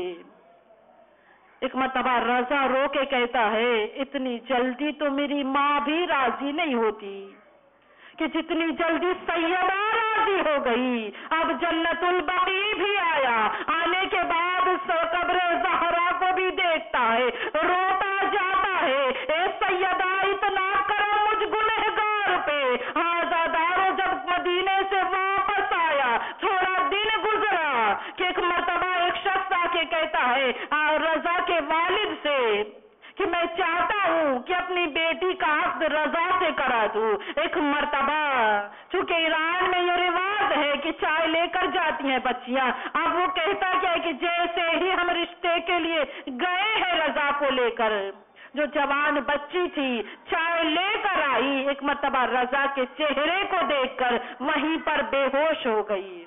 ایک مرتبہ رضا رو کے کہتا ہے اتنی جلدی تو میری ماں بھی راضی نہیں ہوتی کہ جتنی جلدی سیدہ راضی ہو گئی، اب جنت البقیع بھی آیا، آنے کے بعد قبر زہرا کو بھی دیکھتا ہے، روتا جاتا ہے، اے سیدہ اتنا کرم مجھ گنہگار پہ، آزادارو جب مدینے سے واپس آیا، تھوڑا دن گزرا کہ ایک مرتبہ ایک شخص آ کے کہتا ہے رضا کے والد سے کہ میں چاہتا ہوں کہ اپنی بیٹی کا عقد رضا سے کرا دوں۔ ایک مرتبہ چونکہ ایران میں یہ رواج ہے کہ چائے لے کر جاتی ہیں بچیاں، اب وہ کہتا کیا ہے کہ جیسے ہی ہم رشتے کے لیے گئے ہیں رضا کو لے کر، جو جوان بچی تھی چائے لے کر آئی، ایک مرتبہ رضا کے چہرے کو دیکھ کر وہیں پر بے ہوش ہو گئی۔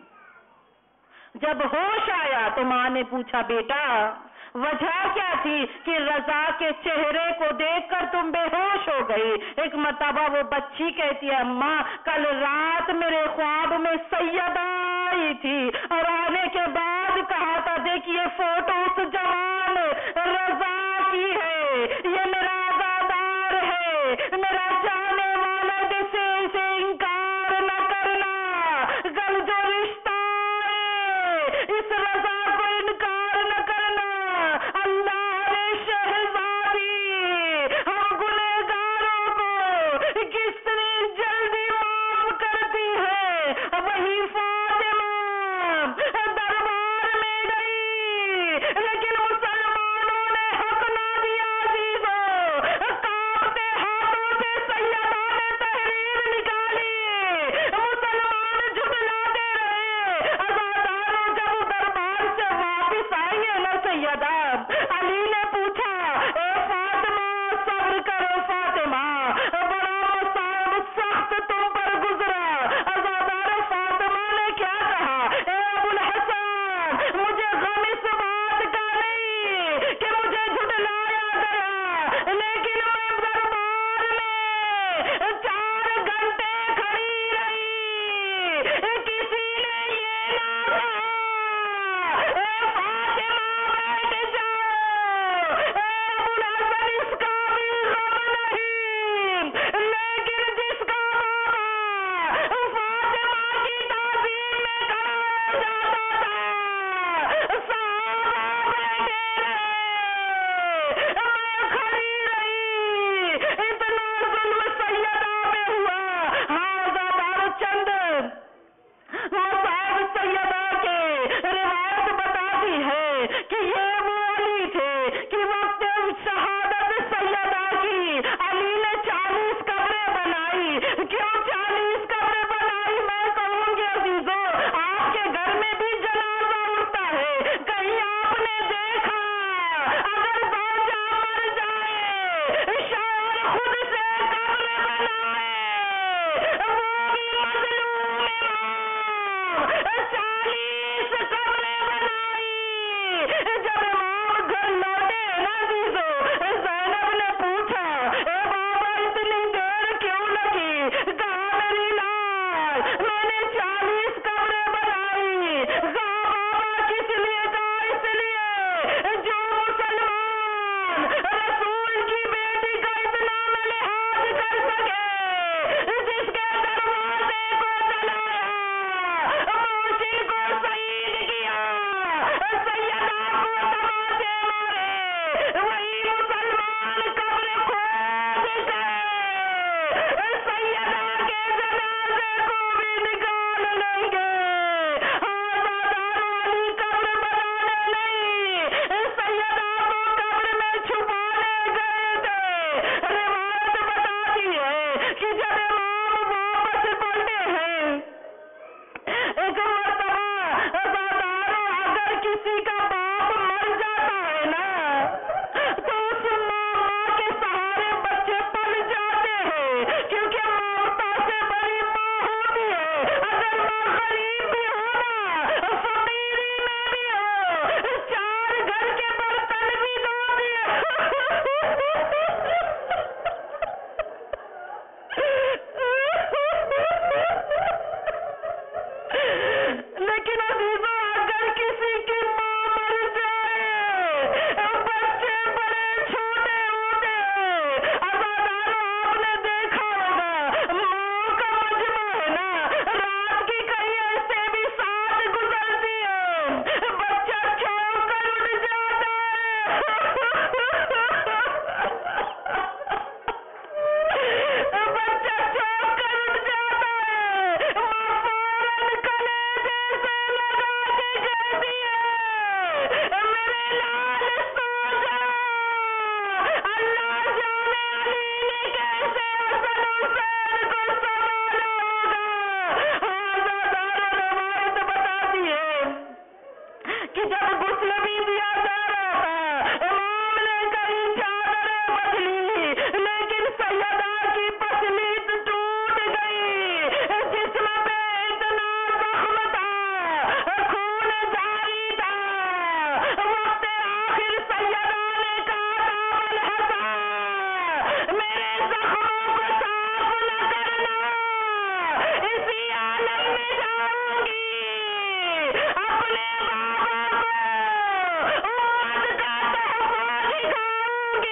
جب ہوش آیا تو ماں نے پوچھا بیٹا وجہ کیا تھی کہ رضا کے چہرے کو دیکھ کر تم بے ہوش ہو گئی؟ ایک مرتبہ وہ بچی کہتی ہے اماں کل رات میرے خواب میں سیدہ آئی تھی اور آنے کے بعد کہا تھا دیکھیے فوٹو اس جوان رضا کی ہے، یہ میرا آزادار ہے، میرا جانے والا، جسے اسے انکار نہ کرنا، کل جو رشتہ ہے اس رضا کو انکار نہ کرنا، اللہ نے شہزادی ہم گنہگاروں کو کتنی جلدی معاف کرتی ہے۔ وہی فاطمہ دربار میں گئی لیکن مسلمانوں نے حق نہ دیا عزیزوں، کانپتے ہاتھوں سے سیدہ نے تحریر نکالی، مسلمان جھٹلاتے رہے، عزاداروں جب دربار سے واپس آئی ہے نا سیدہ، علی نے پوچھا اے فاطمہ صبر کرو فاطمہ، بڑا مصائب سخت تم پر گزرا، عزادار فاطمہ نے کیا کہا اے ابو الحسن مجھے غم اس بات کا نہیں کہ مجھے جھٹلایا گیا، لیکن میں دربار میں چار گھنٹے کھڑی رہی، کسی نے یہ نہ کہا اے فاطمہ بیٹھ جاؤ، اے ابو الحسن اس کا بھی غم نہیں، لیکن جس کا بابا فاطمہ کی تعظیم میں کھڑا ہو جاتا تھا، صحابہ بیٹھے رہے، میں کھڑی رہی، اتنا ظلم سیدہ پہ ہوا۔ ہاں چند مصائب سیدہ کے روایت بتاتی ہے کہ یہ وہ علی تھے کہ وقت شہادت سیدہ کی علی نے چالیس قبریں بنائی۔ کیوں چالیس قبریں بنائی میں کہوں گی عزیزوں، آپ کے گھر میں بھی جنازہ اٹھتا ہے، کہیں آپ نے دیکھا اگر باجا مر جائے شوہر خود سے قبر بنائے، وہ بھی مظلوم امام، چالیس قبریں بنائی۔ جب امام گھر لوٹے نا عزیزوں، زینب نے پوچھا اے بابا اتنی دیر کیوں لگی؟ کہا میری لال میں نے چالیس قبریں بنائی۔ کہا بابا کس لیے؟ کہا اس لیے جو مسلمان رسول کی بیٹی کا اتنا نہ لحاظ کر سکے، جس کے دروازے کو جلایا، موشن کو شہید کیا، سیدہ کو تماچے مارے، وہی مسلمان अपने बाबा को उम्मत का तोहफा दिखाऊंगी।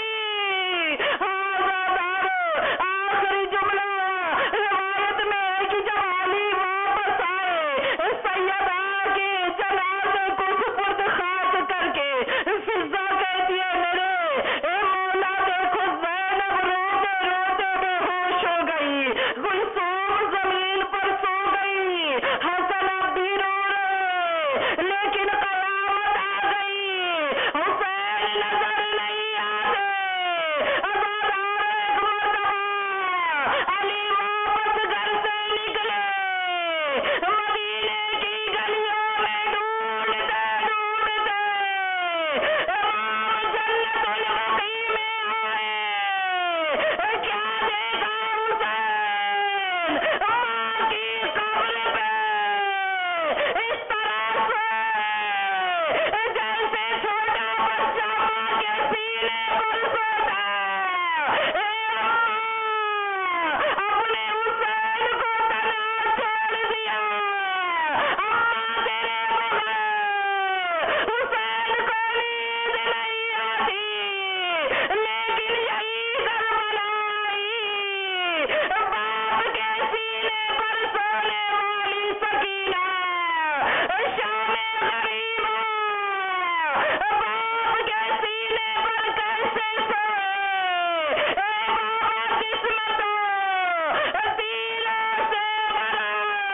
आखिरी जुमला रिवायत में है कि जब अली वापस आए सैयदा के जनाजे को सुपुर्द खाक करके फिजा कहती है मेरे ए मौला देखो ज़ैनब रोते रोते बेहोश हो गई, गुलसूम जमीन पर सो गई, हसन अब भी रो रहे, लेकिन कयामत आ गई, हुसैन नजर नहीं आते। अज़ादार एक मरतबा अली वापस घर से निकले, मदीने की गलियों में ढूंढते ढूंढते इमाम जन्नतुल बकी में आए। क्या देखा हुसैन मां की कब्र पे इस तरह से जैसे छोटा बच्चा मां के सीने पर सोता। ए अम्मा, अपने हुसैन को तन्हा छोड़ दिया। अम्मा तेरे बगैर हुसैन को नींद नहीं आती, लेकिन यही करबला आई। बाप के सीने पर सोने वाली सकीना शामे गरीबा, बाप के सीने पर कैसे सोए। ए बाबा किस्मतों दिलों से भरा,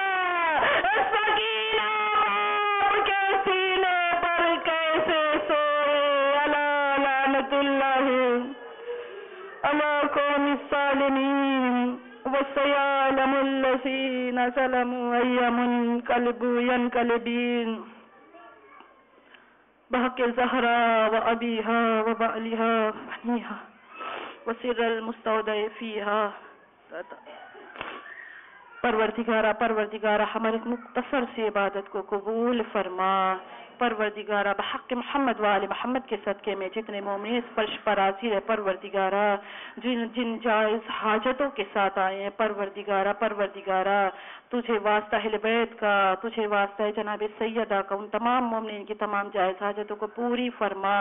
सकीना बाप के सीने पर कैसे सोए। अला लानतुल्लाहि अला कौमि सालिमीन वसयअलमुल लज़ीना ज़लमू अय्युल क़ल्बि यनक़लिबून बहक़ ज़हरा व अबीहा व बालिहा व बनीहा व सिर्रल मुस्तौदअ फ़ीहा। परवरदिगारा परवरदिगारा हमारे मुख्तसर से इबादत को कबूल फरमा। परवरदिगारा बहक़ मोहम्मद व आले मोहम्मद के सदक़े में जितने मोमिन इस फर्श पर हाज़िर है परवरदिगारा, जिन जिन जायज़ हाजतों के साथ आए हैं परवरदिगारा परवरदिगारा तुझे वास्ता अहले बैत का, तुझे वास्ता है जनाब सैयदा का, उन तमाम मोमिन की तमाम जायज़ हाजतों को पूरी फरमा।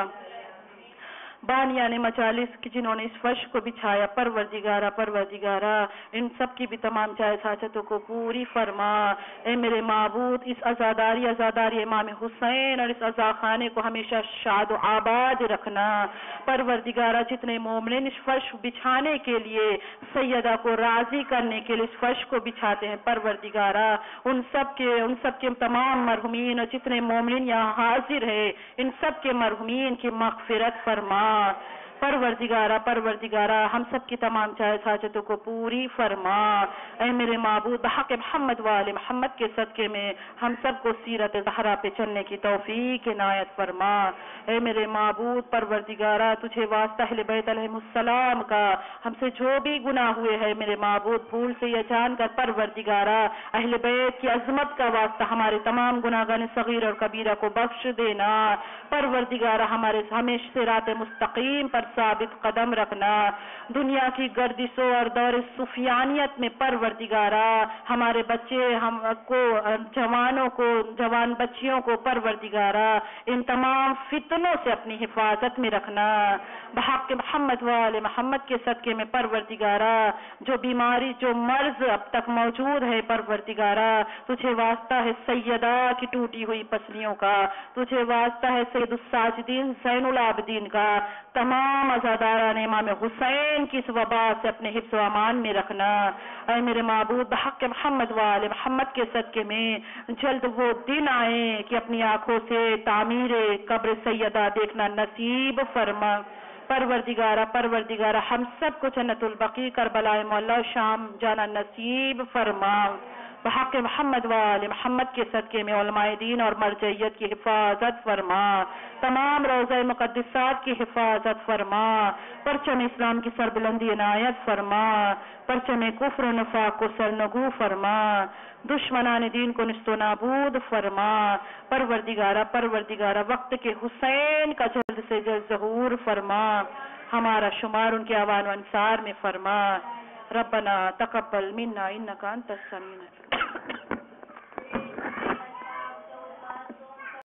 बानियाने मजालिस की जिन्होंने इस फर्श को बिछाया परवरदिगारा परवरदिगारा इन सब की भी तमाम जायज़ हाजतों को पूरी फरमा। ए मेरे माबूद इस आज़ादारी आज़ादारी इमाम हुसैन और इस अज़ा खाने को हमेशा शाद आबाद रखना। परवरदिगारा जितने मोमिन इस फर्श बिछाने के लिए सैयदा को राज़ी करने के लिए इस फर्श को बिछाते हैं परवरदिगारा उन सब के उन सब के तमाम मरहुमीन और जितने मोमिन यहाँ हाजिर है इन सब के मरहुमीन की मग़फ़िरत फरमा। परवरदिगारा परवरदिगारा हम सब की तमाम जायज़ हाजतों को पूरी फरमा। ऐ मेरे माबूद बहक़ मोहम्मद व आले मोहम्मद के सदक़े में हम सब को सीरत ज़हरा पे चलने की तौफ़ीक़ इनायत फरमा। ऐ मेरे माबूद परवरदिगारा तुझे वास्ता अहले बैत अलैहिमुस्सलाम का हमसे जो भी गुनाह हुए हैं मेरे माबूद भूल से या जान कर परवरदिगारा अहले बैत की अज़मत का वास्ता हमारे तमाम गुनाहगान सगीर और कबीरा को बख्श देना। परवरदिगारा हमारे हमेशा सिरात मुस्तकीम पर साबित कदम रखना। दुनिया की गर्दिशों और दौर सुफियानियत में परवरदिगारा हमारे बच्चे हमको जवानों को जवान बच्चियों को परवरदिगारा इन तमाम फितनों से अपनी हिफाजत में रखना। बहक़ मोहम्मद व आले मोहम्मद के सदक़े में परवरदिगारा जो बीमारी जो मर्ज अब तक मौजूद है परवरदिगारा तुझे वास्ता है सैयदा की टूटी हुई पसलियों का, तुझे वास्ता है सैयदुस्साजिदीन ज़ैनुल आबिदीन का, तमाम अज़ादारान इमाम हुसैन की इस वबा से अपने हिफ्ज़ व अमान में रखना। ऐ मेरे माबूद बहक़ मोहम्मद व आले मोहम्मद के सदक़े में जल्द वो दिन आए कि अपनी आँखों से तामीर कब्र सैयदा देखना नसीब फरमा। परवरदिगारा परवरदिगारा हम सब को जन्नतुल बकी करबला मौला शाम जाना नसीब फरमा। बहक़ मोहम्मद व आले मोहम्मद के सदक़े में उलमाए दीन और मरजइयत की हिफाजत फरमा, तमाम रोज़े मुक़द्दसात की हिफाजत फरमा, परचम इस्लाम की सरबुलंदी इनायत फरमा, परचम कुफ्र और निफाक को सरनगू फरमा, दुश्मनान दीन को निस्तो नाबूद फरमा। परवरदिगारा परवरदिगारा वक्त के हुसैन का जल्द से जल्द ज़हूर फरमा, हमारा शुमार उनके आवान अंसार में फरमा। रब्बना तक़ब्बल मिन्ना इन्नका अंतस समीउल अलीम।